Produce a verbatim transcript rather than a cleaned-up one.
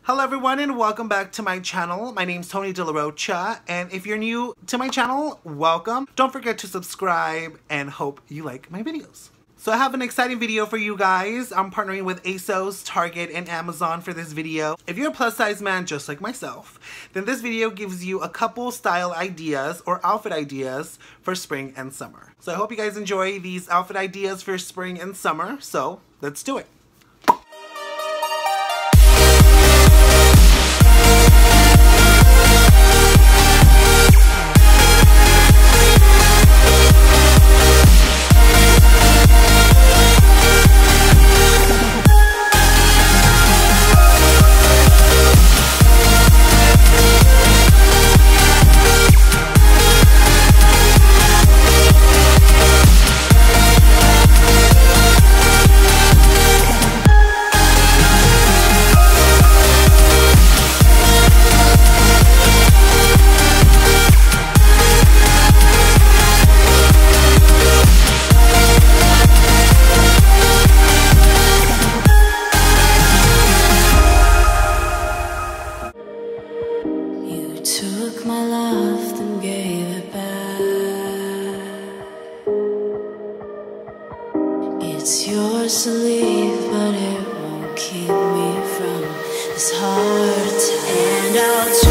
Hello everyone and welcome back to my channel. My name's Tony De La Rocha, and if you're new to my channel, welcome. Don't forget to subscribe and hope you like my videos. So I have an exciting video for you guys. I'm partnering with ASOS, Target, and Amazon for this video. If you're a plus size man just like myself, then this video gives you a couple style ideas or outfit ideas for spring and summer. So I hope you guys enjoy these outfit ideas for spring and summer. So let's do it. Took my love, then gave it back. It's yours to leave, but it won't keep me from this heart attack. And I'll